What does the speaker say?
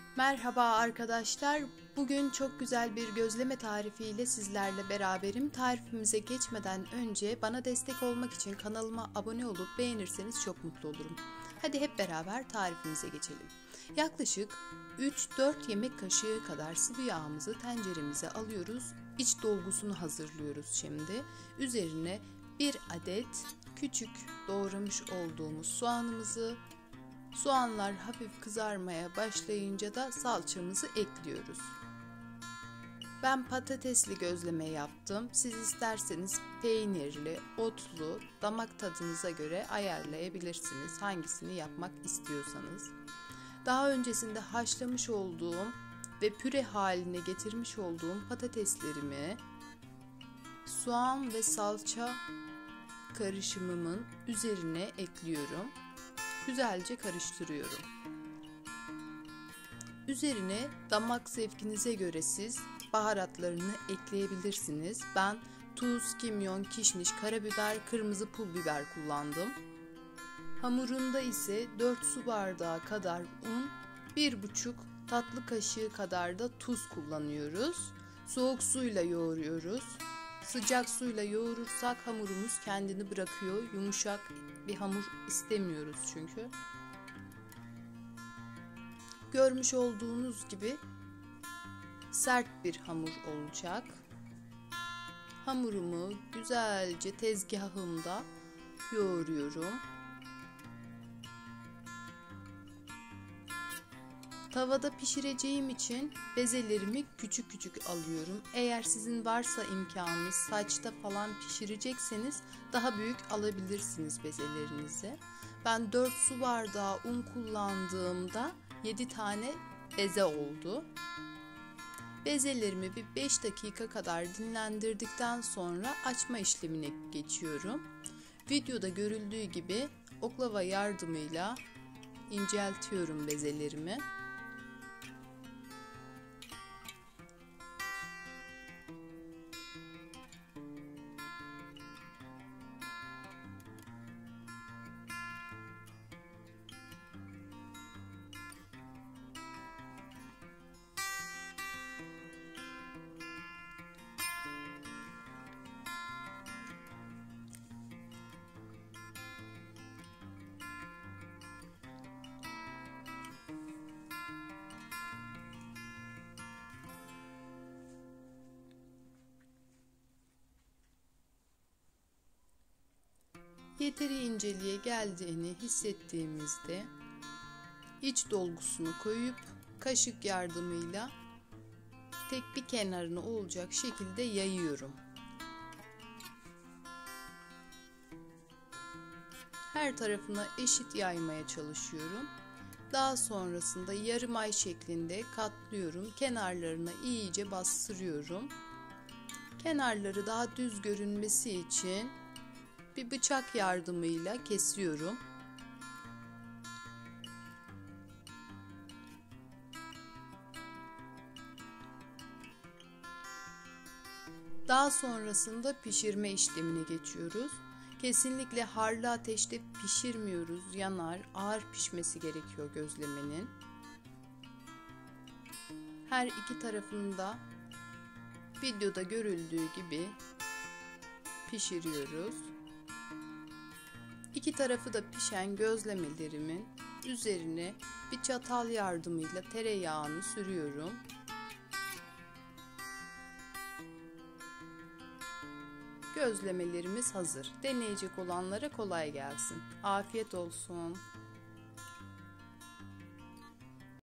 Merhaba arkadaşlar. Bugün çok güzel bir gözleme tarifiyle sizlerle beraberim. Tarifimize geçmeden önce bana destek olmak için kanalıma abone olup beğenirseniz çok mutlu olurum. Hadi hep beraber tarifimize geçelim. Yaklaşık 3-4 yemek kaşığı kadar sıvı yağımızı tenceremize alıyoruz. İç dolgusunu hazırlıyoruz şimdi. Üzerine 1 adet küçük doğramış olduğumuz soğanımızı, soğanlar hafif kızarmaya başlayınca da salçamızı ekliyoruz. Ben patatesli gözleme yaptım. Siz isterseniz peynirli, otlu, damak tadınıza göre ayarlayabilirsiniz. Hangisini yapmak istiyorsanız. Daha öncesinde haşlamış olduğum ve püre haline getirmiş olduğum patateslerimi soğan ve salça karışımımın üzerine ekliyorum. Güzelce karıştırıyorum. Üzerine damak zevkinize göre siz baharatlarını ekleyebilirsiniz. Ben tuz, kimyon, kişniş, karabiber, kırmızı pul biber kullandım. Hamurunda ise 4 su bardağı kadar un, 1,5 tatlı kaşığı kadar da tuz kullanıyoruz. Soğuk suyla yoğuruyoruz. Sıcak suyla yoğurursak hamurumuz kendini bırakıyor. Yumuşak bir hamur istemiyoruz çünkü. Görmüş olduğunuz gibi sert bir hamur olacak. Hamurumu güzelce tezgahımda yoğuruyorum. Tavada pişireceğim için bezelerimi küçük küçük alıyorum. Eğer sizin varsa imkanınız saçta falan pişirecekseniz daha büyük alabilirsiniz bezelerinizi. Ben 4 su bardağı un kullandığımda 7 tane beze oldu. Bezelerimi bir 5 dakika kadar dinlendirdikten sonra açma işlemine geçiyorum. Videoda görüldüğü gibi oklava yardımıyla inceltiyorum bezelerimi. Yeteri inceliğe geldiğini hissettiğimizde iç dolgusunu koyup kaşık yardımıyla tek bir kenarını olacak şekilde yayıyorum. Her tarafına eşit yaymaya çalışıyorum. Daha sonrasında yarım ay şeklinde katlıyorum. Kenarlarına iyice bastırıyorum. Kenarları daha düz görünmesi için bir bıçak yardımıyla kesiyorum. Daha sonrasında pişirme işlemine geçiyoruz. Kesinlikle harlı ateşte pişirmiyoruz. Yanar, ağır pişmesi gerekiyor gözlemenin. Her iki tarafında videoda görüldüğü gibi pişiriyoruz. İki tarafı da pişen gözlemelerimin üzerine bir çatal yardımıyla tereyağını sürüyorum. Gözlemelerimiz hazır. Deneyecek olanlara kolay gelsin. Afiyet olsun.